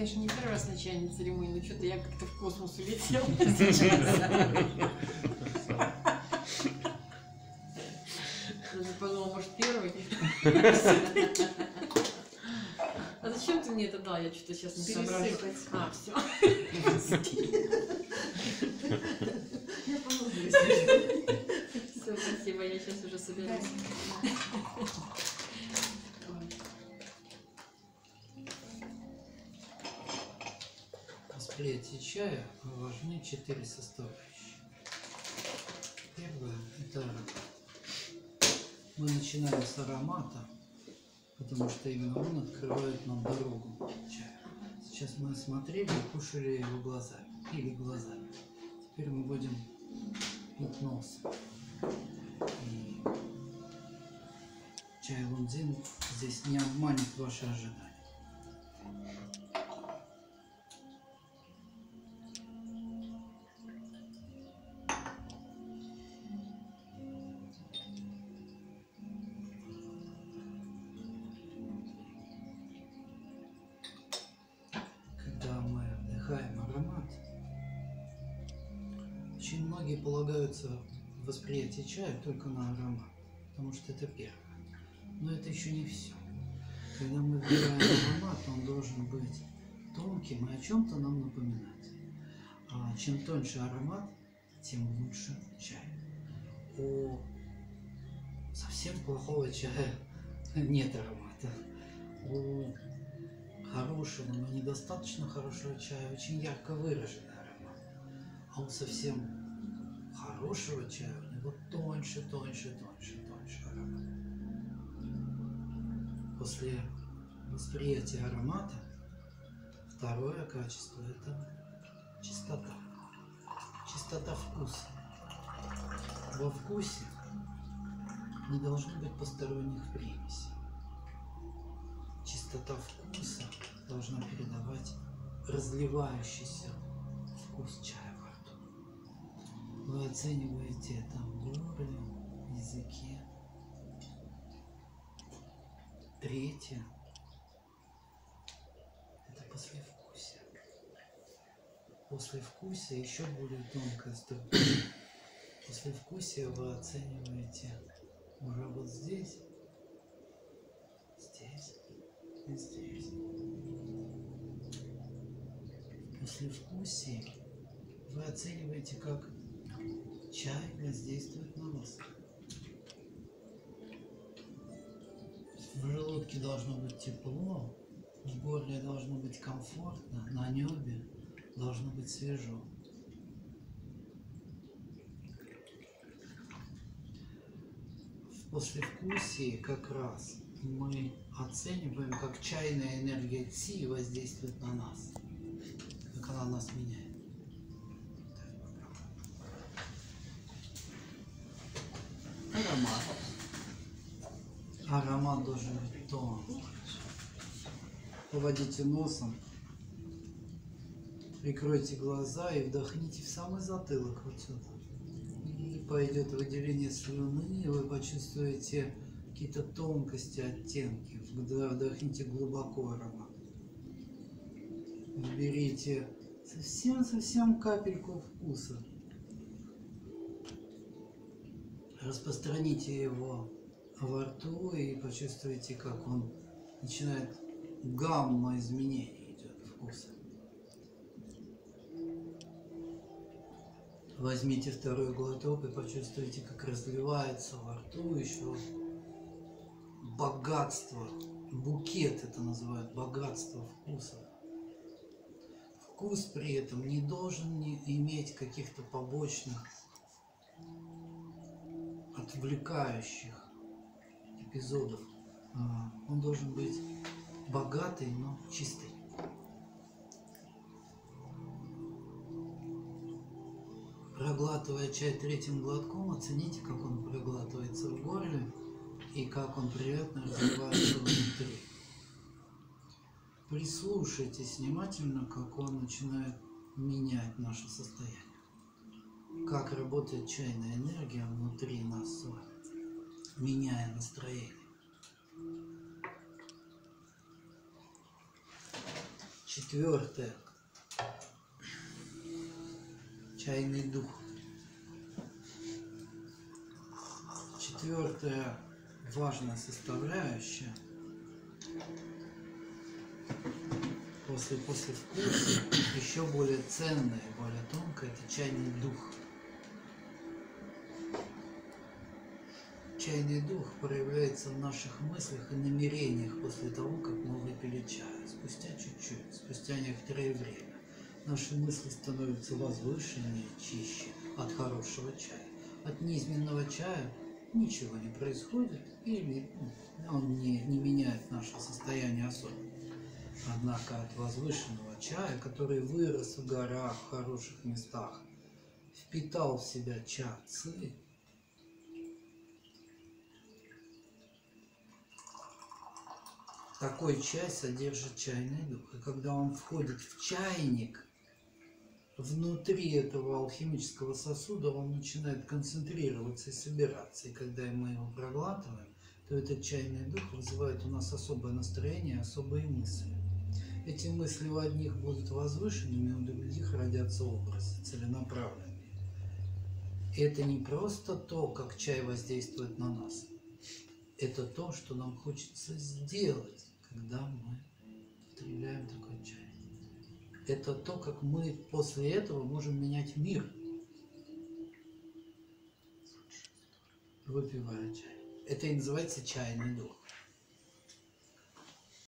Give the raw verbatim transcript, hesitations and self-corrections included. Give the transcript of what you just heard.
конечно, не первый раз на чайной церемонии, но что-то я как-то в космос улетела сейчас. Даже подумала, может, первый. А зачем ты мне это дал? Я что-то сейчас не соображу. А, все. Я помогу. Все, спасибо, я сейчас уже собираюсь. В восприятии чая важны четыре составляющие. Первое – это мы начинаем с аромата, потому что именно он открывает нам дорогу к чаю. Сейчас мы смотрели и кушали его глазами, пили глазами. Теперь мы будем пить носом. И чай Лунзин здесь не обманет ваши ожидания. Когда мы вдыхаем аромат, очень многие полагаются в восприятии чая только на аромат, потому что это первое. Но это еще не все. Когда мы выбираем аромат, он должен быть тонким и о чем-то нам напоминать. А чем тоньше аромат, тем лучше чай. У совсем плохого чая нет аромата. У хорошего, но недостаточно хорошего чая очень ярко выраженный аромат. А у совсем хорошего чая у него тоньше, тоньше, тоньше, тоньше аромат. После восприятия аромата второе качество – это чистота. Чистота вкуса. Во вкусе не должно быть посторонних примесей. Чистота вкуса должна передавать разливающийся вкус чая во рту. Вы оцениваете это в горле, в языке. Третье – это послевкусие. Послевкусие еще более тонкая структура. Послевкусие вы оцениваете уже вот здесь, здесь и здесь. Послевкусие вы оцениваете, как чай воздействует на вас. В желудке должно быть тепло, в горле должно быть комфортно, на небе должно быть свежо. В послевкусии как раз мы оцениваем, как чайная энергия ци воздействует на нас, как она нас меняет. Аромат. Аромат должен быть тонкий. Поводите носом, прикройте глаза и вдохните в самый затылок вот сюда. И пойдет выделение слюны, и вы почувствуете какие-то тонкости, оттенки. Вдохните глубоко аромат. Вберите совсем-совсем капельку вкуса. Распространите его во рту и почувствуйте, как он начинает гамма изменений идет вкуса. Возьмите второй глоток и почувствуйте, как разливается во рту еще богатство, букет это называют, богатство вкуса. Вкус при этом не должен не иметь каких-то побочных, отвлекающих эпизодов. Он должен быть богатый, но чистый. Проглатывая чай третьим глотком, оцените, как он проглатывается в горле и как он приятно развивается внутри. Прислушайтесь внимательно, как он начинает менять наше состояние. Как работает чайная энергия внутри нас с вами, меняя настроение. Четвертое. Чайный дух. Четвертая важная составляющая после послевкусия, еще более ценная и более тонкая, это чайный дух. Чайный дух проявляется в наших мыслях и намерениях после того, как мы выпили чай. Спустя чуть-чуть, спустя некоторое время, наши мысли становятся возвышеннее, чище от хорошего чая. От низменного чая ничего не происходит, или он не, не меняет наше состояние особенно. Однако от возвышенного чая, который вырос в горах, в хороших местах, впитал в себя ча ци, такой чай содержит чайный дух. И когда он входит в чайник, внутри этого алхимического сосуда он начинает концентрироваться и собираться. И когда мы его проглатываем, то этот чайный дух вызывает у нас особое настроение, особые мысли. Эти мысли у одних будут возвышенными, у других родятся образы, целенаправленные. И это не просто то, как чай воздействует на нас. Это то, что нам хочется сделать, когда мы потребляем такой чай. Это то, как мы после этого можем менять мир, выпивая чай. Это и называется чайный дух.